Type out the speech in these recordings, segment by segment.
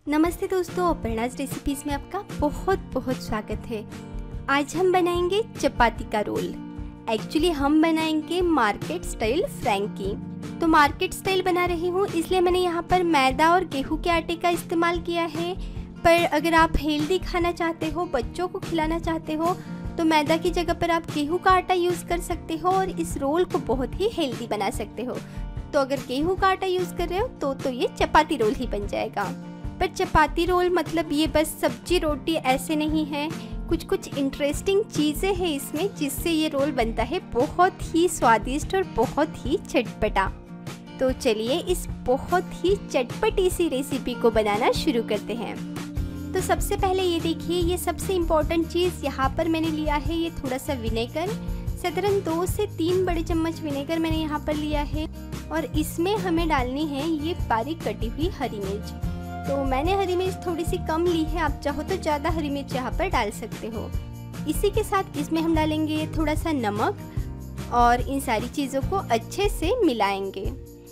नमस्ते दोस्तों, अपर्णाज रेसिपीज़ में आपका बहुत बहुत स्वागत है। आज हम बनाएंगे चपाती का रोल। एक्चुअली हम बनाएंगे मार्केट स्टाइल फ्रैंकी। तो मार्केट स्टाइल बना रही हूँ, इसलिए मैंने यहाँ पर मैदा और गेहूं के आटे का इस्तेमाल किया है। पर अगर आप हेल्दी खाना चाहते हो, बच्चों को खिलाना चाहते हो, तो मैदा की जगह पर आप गेहूं का आटा यूज़ कर सकते हो और इस रोल को बहुत ही हेल्दी बना सकते हो। तो अगर गेहूं का आटा यूज़ कर रहे हो तो ये चपाती रोल ही बन जाएगा। पर चपाती रोल मतलब ये बस सब्जी रोटी ऐसे नहीं है, कुछ इंटरेस्टिंग चीज़ें हैं इसमें, जिससे ये रोल बनता है बहुत ही स्वादिष्ट और बहुत ही चटपटा। तो चलिए इस बहुत ही चटपटी सी रेसिपी को बनाना शुरू करते हैं। तो सबसे पहले ये देखिए, ये सबसे इम्पोर्टेंट चीज़ यहाँ पर मैंने लिया है ये थोड़ा सा विनेगर। साधारण 2 से 3 बड़े चम्मच विनेगर मैंने यहाँ पर लिया है और इसमें हमें डालनी है ये बारीक कटी हुई हरी मिर्च। तो मैंने हरी मिर्च थोड़ी सी कम ली है, आप चाहो तो ज़्यादा हरी मिर्च यहाँ पर डाल सकते हो। इसी के साथ इसमें हम डालेंगे थोड़ा सा नमक और इन सारी चीज़ों को अच्छे से मिलाएंगे।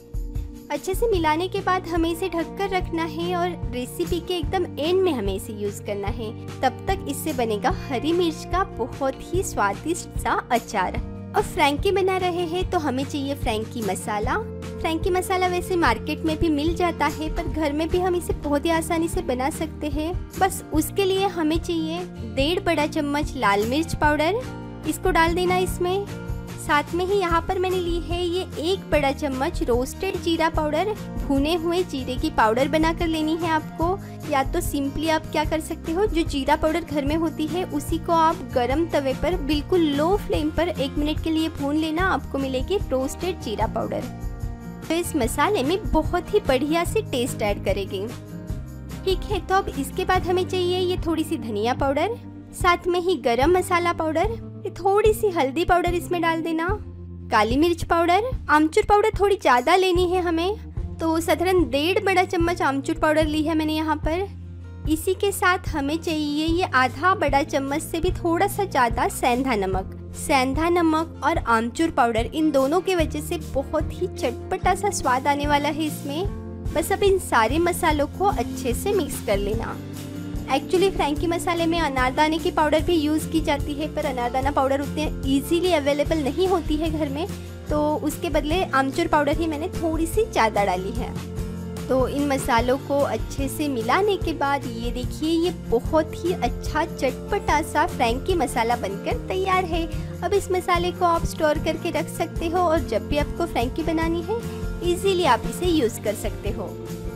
अच्छे से मिलाने के बाद हमें इसे ढककर रखना है और रेसिपी के एकदम एंड में हमें इसे यूज़ करना है। तब तक इससे बनेगा हरी मिर्च का बहुत ही स्वादिष्ट सा अचार। और फ्रैंकी बना रहे हैं तो हमें चाहिए फ्रैंकी मसाला। फ्रैंकी मसाला वैसे मार्केट में भी मिल जाता है, पर घर में भी हम इसे बहुत ही आसानी से बना सकते हैं। बस उसके लिए हमें चाहिए 1.5 बड़ा चम्मच लाल मिर्च पाउडर, इसको डाल देना इसमें। साथ में ही यहाँ पर मैंने ली है ये 1 बड़ा चम्मच रोस्टेड जीरा पाउडर। भुने हुए जीरे की पाउडर बनाकर लेनी है आपको, या तो सिंपली आप क्या कर सकते हो, जो जीरा पाउडर घर में होती है उसी को आप गरम तवे पर बिल्कुल लो फ्लेम पर 1 मिनट के लिए भून लेना, आपको मिलेगी रोस्टेड जीरा पाउडर। तो इस मसाले में बहुत ही बढ़िया से टेस्ट ऐड करेगी। ठीक है, तो अब इसके बाद हमें चाहिए ये थोड़ी सी धनिया पाउडर, साथ में ही गरम मसाला पाउडर, ये थोड़ी सी हल्दी पाउडर इसमें डाल देना, काली मिर्च पाउडर। आमचूर पाउडर थोड़ी ज़्यादा लेनी है हमें, तो साधारण 1.5 बड़ा चम्मच आमचूर पाउडर ली है मैंने यहाँ पर। इसी के साथ हमें चाहिए ये आधा बड़ा चम्मच से भी थोड़ा सा ज़्यादा सेंधा नमक। सेंधा नमक और आमचूर पाउडर इन दोनों की वजह से बहुत ही चटपटा सा स्वाद आने वाला है इसमें। बस अब इन सारे मसालों को अच्छे से मिक्स कर लेना। एक्चुअली फ्रैंकी मसाले में अनारदाने की पाउडर भी यूज़ की जाती है, पर अनारदाना पाउडर उतने इजीली अवेलेबल नहीं होती है घर में, तो उसके बदले आमचूर पाउडर ही मैंने थोड़ी सी ज़्यादा डाली है। तो इन मसालों को अच्छे से मिलाने के बाद ये देखिए, ये बहुत ही अच्छा चटपटा सा फ्रैंकी मसाला बनकर तैयार है। अब इस मसाले को आप स्टोर करके रख सकते हो और जब भी आपको फ्रैंकी बनानी है इजीली आप इसे यूज़ कर सकते हो।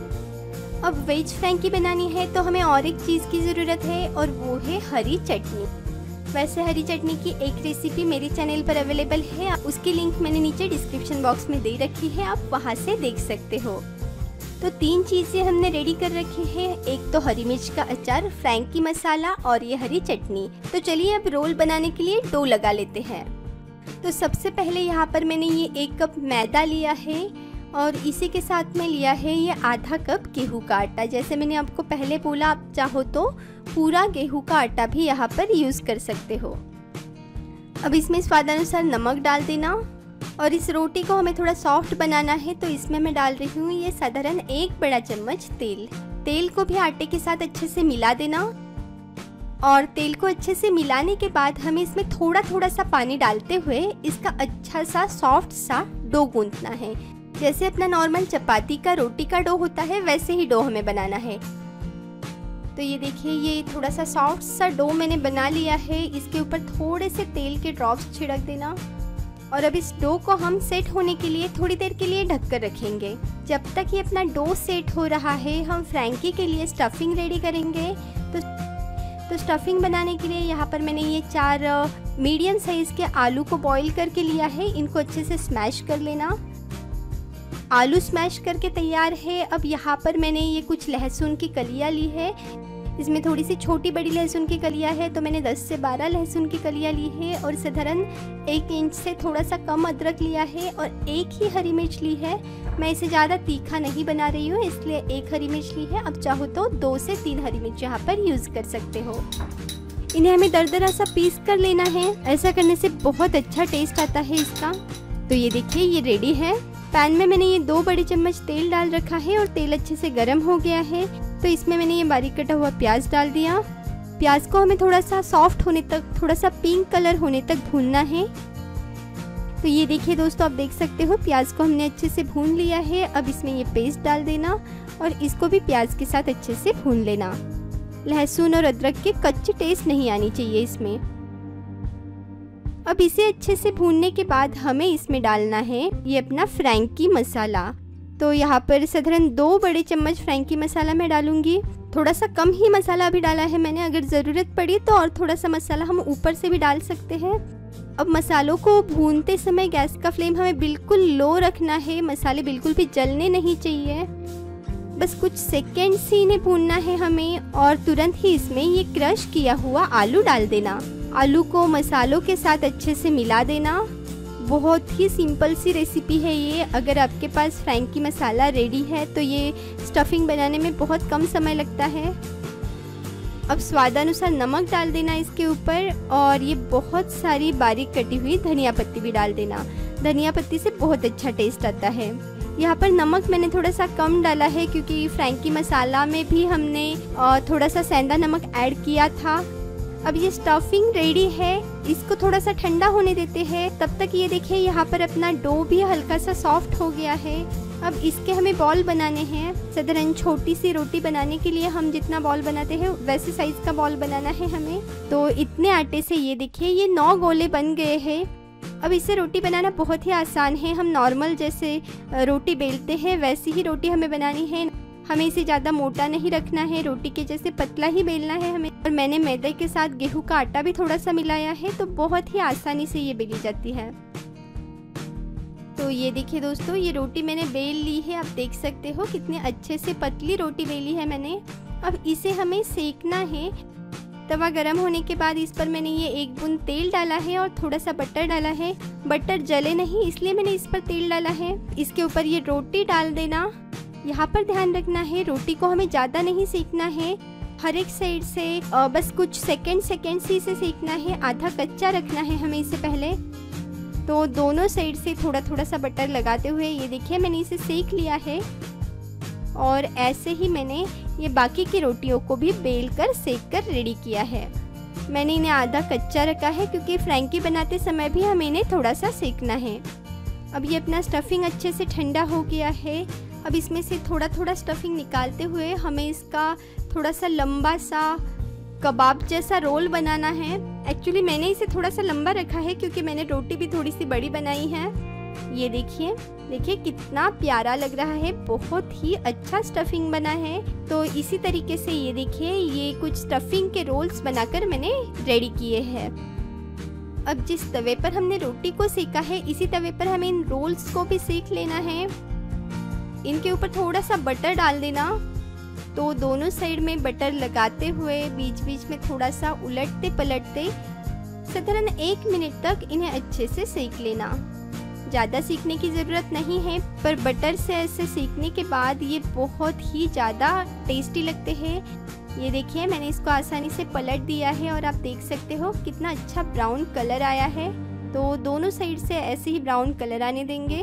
अब वेज फ्रैंकी बनानी है तो हमें और एक चीज़ की ज़रूरत है और वो है हरी चटनी। वैसे हरी चटनी की एक रेसिपी मेरे चैनल पर अवेलेबल है, उसकी लिंक मैंने नीचे डिस्क्रिप्शन बॉक्स में दे रखी है, आप वहाँ से देख सकते हो। तो 3 चीज़ें हमने रेडी कर रखी हैं, एक तो हरी मिर्च का अचार, फ्रैंकी मसाला और ये हरी चटनी। तो चलिए अब रोल बनाने के लिए डो लगा लेते हैं। तो सबसे पहले यहाँ पर मैंने ये 1 कप मैदा लिया है और इसी के साथ में लिया है ये आधा कप गेहूं का आटा। जैसे मैंने आपको पहले बोला, आप चाहो तो पूरा गेहूं का आटा भी यहाँ पर यूज़ कर सकते हो। अब इसमें स्वादानुसार नमक डाल देना और इस रोटी को हमें थोड़ा सॉफ्ट बनाना है, तो इसमें मैं डाल रही हूँ ये साधारण 1 बड़ा चम्मच तेल। तेल को भी आटे के साथ अच्छे से मिला देना और तेल को अच्छे से मिलाने के बाद हमें इसमें थोड़ा थोड़ा सा पानी डालते हुए इसका अच्छा सा सॉफ्ट सा डो गूंथना है। जैसे अपना नॉर्मल चपाती का रोटी का डो होता है वैसे ही डो हमें बनाना है। तो ये देखिए, ये थोड़ा सा सॉफ्ट सा डो मैंने बना लिया है। इसके ऊपर थोड़े से तेल के ड्रॉप्स छिड़क देना और अब इस डो को हम सेट होने के लिए थोड़ी देर के लिए ढककर रखेंगे। जब तक ये अपना डो सेट हो रहा है हम फ्रैंकी के लिए स्टफिंग रेडी करेंगे। तो स्टफिंग बनाने के लिए यहाँ पर मैंने ये 4 मीडियम साइज़ के आलू को बॉईल करके लिया है, इनको अच्छे से स्मैश कर लेना। आलू स्मैश करके तैयार है। अब यहाँ पर मैंने ये कुछ लहसुन की कलियाँ ली है, इसमें थोड़ी सी छोटी बड़ी लहसुन की कलियाँ है, तो मैंने 10 से 12 लहसुन की कलियाँ ली है और साधारण 1 इंच से थोड़ा सा कम अदरक लिया है और 1 ही हरी मिर्च ली है। मैं इसे ज़्यादा तीखा नहीं बना रही हूँ, इसलिए 1 हरी मिर्च ली है। अब चाहो तो 2 से 3 हरी मिर्च यहाँ पर यूज़ कर सकते हो। इन्हें हमें दरदरा सा पीस कर लेना है, ऐसा करने से बहुत अच्छा टेस्ट आता है इसका। तो ये देखिए, ये रेडी है। पैन में मैंने ये 2 बड़े चम्मच तेल डाल रखा है और तेल अच्छे से गर्म हो गया है। तो इसमें मैंने ये बारीक कटा हुआ प्याज डाल दिया। प्याज को हमें थोड़ा सा सॉफ्ट होने तक, थोड़ा सा पिंक कलर होने तक भूनना है। तो ये देखिए दोस्तों, आप देख सकते हो प्याज को हमने अच्छे से भून लिया है। अब इसमें ये पेस्ट डाल देना और इसको भी प्याज के साथ अच्छे से भून लेना। लहसुन और अदरक के कच्ची टेस्ट नहीं आनी चाहिए इसमें। अब इसे अच्छे से भूनने के बाद हमें इसमें डालना है ये अपना फ्रैंकी मसाला। तो यहाँ पर साधारण 2 बड़े चम्मच फ्रैंकी मसाला मैं डालूंगी। थोड़ा सा कम ही मसाला अभी डाला है मैंने, अगर ज़रूरत पड़ी तो और थोड़ा सा मसाला हम ऊपर से भी डाल सकते हैं। अब मसालों को भूनते समय गैस का फ्लेम हमें बिल्कुल लो रखना है, मसाले बिल्कुल भी जलने नहीं चाहिए। बस कुछ सेकेंड्स ही इन्हें भूनना है हमें और तुरंत ही इसमें ये क्रश किया हुआ आलू डाल देना। आलू को मसालों के साथ अच्छे से मिला देना। बहुत ही सिंपल सी रेसिपी है ये। अगर आपके पास फ्रैंकी मसाला रेडी है तो ये स्टफिंग बनाने में बहुत कम समय लगता है। अब स्वादानुसार नमक डाल देना इसके ऊपर और ये बहुत सारी बारीक कटी हुई धनिया पत्ती भी डाल देना। धनिया पत्ती से बहुत अच्छा टेस्ट आता है। यहाँ पर नमक मैंने थोड़ा सा कम डाला है क्योंकि फ्रैंकी मसाला में भी हमने थोड़ा सा सेंधा नमक ऐड किया था। अब ये स्टफिंग रेडी है, इसको थोड़ा सा ठंडा होने देते हैं। तब तक ये देखिए यहाँ पर अपना डो भी हल्का सा सॉफ्ट हो गया है। अब इसके हमें बॉल बनाने हैं। साधारण छोटी सी रोटी बनाने के लिए हम जितना बॉल बनाते हैं वैसे साइज का बॉल बनाना है हमें। तो इतने आटे से ये देखिए ये 9 गोले बन गए हैं। अब इसे रोटी बनाना बहुत ही आसान है। हम नॉर्मल जैसे रोटी बेलते हैं वैसी ही रोटी हमें बनानी है। हमें इसे ज़्यादा मोटा नहीं रखना है, रोटी के जैसे पतला ही बेलना है हमें। और मैंने मैदे के साथ गेहूं का आटा भी थोड़ा सा मिलाया है, तो बहुत ही आसानी से ये बेली जाती है। तो ये देखिए दोस्तों, ये रोटी मैंने बेल ली है। आप देख सकते हो कितने अच्छे से पतली रोटी बेली है मैंने। अब इसे हमें सेकना है। तवा गरम होने के बाद इस पर मैंने ये 1 बूंद तेल डाला है और थोड़ा सा बटर डाला है। बटर जले नहीं इसलिए मैंने इस पर तेल डाला है। इसके ऊपर ये रोटी डाल देना। यहाँ पर ध्यान रखना है रोटी को हमें ज़्यादा नहीं सेकना है। हर एक साइड से बस कुछ सेकंड ही इसे सेकना है। आधा कच्चा रखना है हमें इसे पहले। तो दोनों साइड से थोड़ा थोड़ा सा बटर लगाते हुए ये देखिए मैंने इसे सेक लिया है। और ऐसे ही मैंने ये बाकी की रोटियों को भी बेल कर सेक कर रेडी किया है। मैंने इन्हें आधा कच्चा रखा है क्योंकि फ्रैंकी बनाते समय भी हमें इन्हें थोड़ा सा सेकना है। अब ये अपना स्टफिंग अच्छे से ठंडा हो गया है। अब इसमें से थोड़ा थोड़ा स्टफिंग निकालते हुए हमें इसका थोड़ा सा लंबा सा कबाब जैसा रोल बनाना है। एक्चुअली मैंने इसे थोड़ा सा लंबा रखा है क्योंकि मैंने रोटी भी थोड़ी सी बड़ी बनाई है। ये देखिए कितना प्यारा लग रहा है, बहुत ही अच्छा स्टफिंग बना है। तो इसी तरीके से ये देखिए ये कुछ स्टफिंग के रोल्स बनाकर मैंने रेडी किए हैं। अब जिस तवे पर हमने रोटी को सेका है इसी तवे पर हमें इन रोल्स को भी सेक लेना है। इनके ऊपर थोड़ा सा बटर डाल देना। तो दोनों साइड में बटर लगाते हुए बीच बीच में थोड़ा सा उलटते पलटते साधारण 1 मिनट तक इन्हें अच्छे से सेक लेना। ज़्यादा सीखने की ज़रूरत नहीं है, पर बटर से ऐसे सीखने के बाद ये बहुत ही ज़्यादा टेस्टी लगते हैं। ये देखिए मैंने इसको आसानी से पलट दिया है और आप देख सकते हो कितना अच्छा ब्राउन कलर आया है। तो दोनों साइड से ऐसे ही ब्राउन कलर आने देंगे।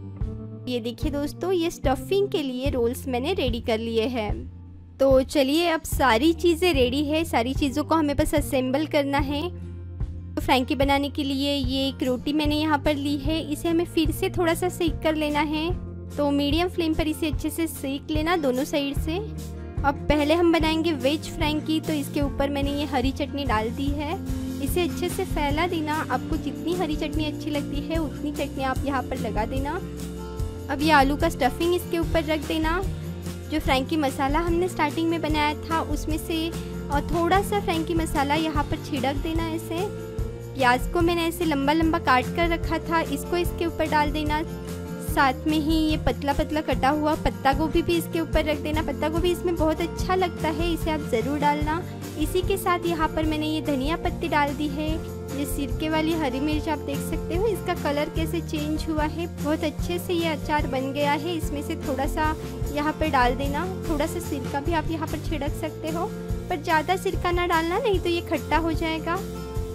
ये देखिए दोस्तों, ये स्टफिंग के लिए रोल्स मैंने रेडी कर लिए हैं। तो चलिए अब सारी चीज़ें रेडी है, सारी चीज़ों को हमें बस असेंबल करना है। तो फ्रैंकी बनाने के लिए ये एक रोटी मैंने यहाँ पर ली है, इसे हमें फिर से थोड़ा सा सेक कर लेना है। तो मीडियम फ्लेम पर इसे अच्छे से सेक लेना दोनों साइड से। अब पहले हम बनाएंगे वेज फ्रैंकी, तो इसके ऊपर मैंने ये हरी चटनी डाल दी है। इसे अच्छे से फैला देना। आपको जितनी हरी चटनी अच्छी लगती है उतनी चटनी आप यहाँ पर लगा देना। अब ये आलू का स्टफिंग इसके ऊपर रख देना। जो फ्रैंकी मसाला हमने स्टार्टिंग में बनाया था उसमें से थोड़ा सा फ्रैंकी मसाला यहाँ पर छिड़क देना ऐसे। प्याज को मैंने ऐसे लंबा लंबा काट कर रखा था, इसको इसके ऊपर डाल देना। साथ में ही ये पतला पतला कटा हुआ पत्ता गोभी भी इसके ऊपर रख देना। पत्ता गोभी इसमें बहुत अच्छा लगता है, इसे आप ज़रूर डालना। इसी के साथ यहाँ पर मैंने ये धनिया पत्ती डाल दी है। ये सिरके वाली हरी मिर्च आप देख सकते हो, इसका कलर कैसे चेंज हुआ है, बहुत अच्छे से ये अचार बन गया है। इसमें से थोड़ा सा यहाँ पर डाल देना। थोड़ा सा सिरका भी आप यहाँ पर छिड़क सकते हो, पर ज़्यादा सिरका ना डालना, नहीं तो ये खट्टा हो जाएगा।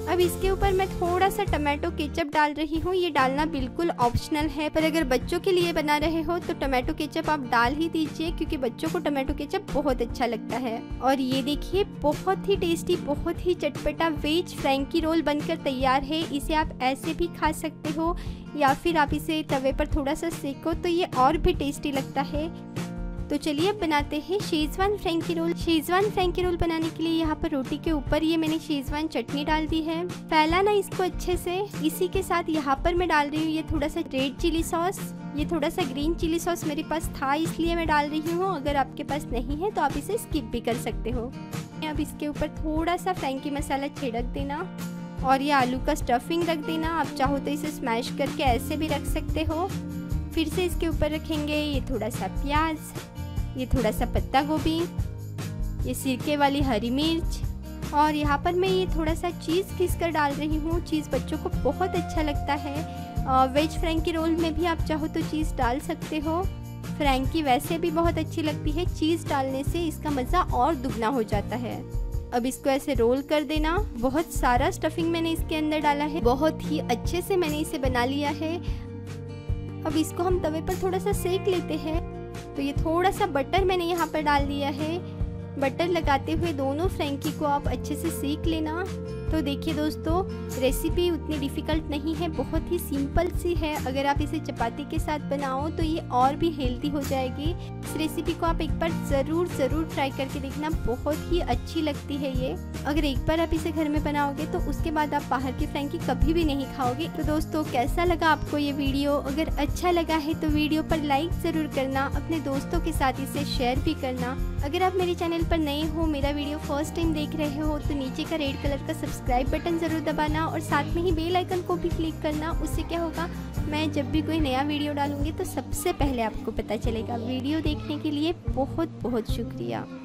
अब इसके ऊपर मैं थोड़ा सा टमाटो केचप डाल रही हूँ। ये डालना बिल्कुल ऑप्शनल है, पर अगर बच्चों के लिए बना रहे हो तो टमाटो केचप आप डाल ही दीजिए, क्योंकि बच्चों को टमाटो केचप बहुत अच्छा लगता है। और ये देखिए बहुत ही टेस्टी, बहुत ही चटपटा वेज फ्रैंकी रोल बनकर तैयार है। इसे आप ऐसे भी खा सकते हो या फिर आप इसे तवे पर थोड़ा सा सेको तो ये और भी टेस्टी लगता है। तो चलिए अब बनाते हैं schezwan frankie roll. Schezwan frankie roll बनाने के लिए यहाँ पर रोटी के ऊपर ये मैंने शेजवान चटनी डाल दी है। फैलाना इसको अच्छे से। इसी के साथ यहाँ पर मैं डाल रही हूँ ये थोड़ा सा रेड चिली सॉस, ये थोड़ा सा ग्रीन चिली सॉस मेरे पास था इसलिए मैं डाल रही हूँ। अगर आपके पास नहीं है तो आप इसे स्किप भी कर सकते हो। अब इसके ऊपर थोड़ा सा फ्रैंकी मसाला छिड़क देना और ये आलू का स्टफिंग रख देना। आप चाहो तो इसे स्मैश करके ऐसे भी रख सकते हो। फिर से इसके ऊपर रखेंगे ये थोड़ा सा प्याज, ये थोड़ा सा पत्ता गोभी, ये सिरके वाली हरी मिर्च और यहाँ पर मैं ये थोड़ा सा चीज़ घिस कर डाल रही हूँ। चीज़ बच्चों को बहुत अच्छा लगता है। वेज फ्रैंकी रोल में भी आप चाहो तो चीज़ डाल सकते हो। फ्रैंकी वैसे भी बहुत अच्छी लगती है, चीज़ डालने से इसका मज़ा और दुगना हो जाता है। अब इसको ऐसे रोल कर देना। बहुत सारा स्टफिंग मैंने इसके अंदर डाला है, बहुत ही अच्छे से मैंने इसे बना लिया है। अब इसको हम तवे पर थोड़ा सा सेक लेते हैं। तो ये थोड़ा सा बटर मैंने यहाँ पर डाल दिया है। बटर लगाते हुए दोनों फ्रैंकी को आप अच्छे से सेक लेना। तो देखिए दोस्तों, रेसिपी उतनी डिफ़िकल्ट नहीं है, बहुत ही सिंपल सी है। अगर आप इसे चपाती के साथ बनाओ तो ये और भी हेल्दी हो जाएगी। इस रेसिपी को आप एक बार ज़रूर ट्राई करके देखना, बहुत ही अच्छी लगती है ये। अगर एक बार आप इसे घर में बनाओगे तो उसके बाद आप बाहर की फ्रैंकी कभी भी नहीं खाओगे। तो दोस्तों, कैसा लगा आपको ये वीडियो? अगर अच्छा लगा है तो वीडियो पर लाइक ज़रूर करना, अपने दोस्तों के साथ इसे शेयर भी करना। अगर आप मेरे चैनल पर नए हो, मेरा वीडियो फर्स्ट टाइम देख रहे हो, तो नीचे का रेड कलर का सब्सक्राइब बटन ज़रूर दबाना और साथ में ही बेल आइकन को भी क्लिक करना। उससे क्या होगा, मैं जब भी कोई नया वीडियो डालूंगी तो सबसे पहले आपको पता चलेगा। वीडियो देखने के लिए बहुत शुक्रिया।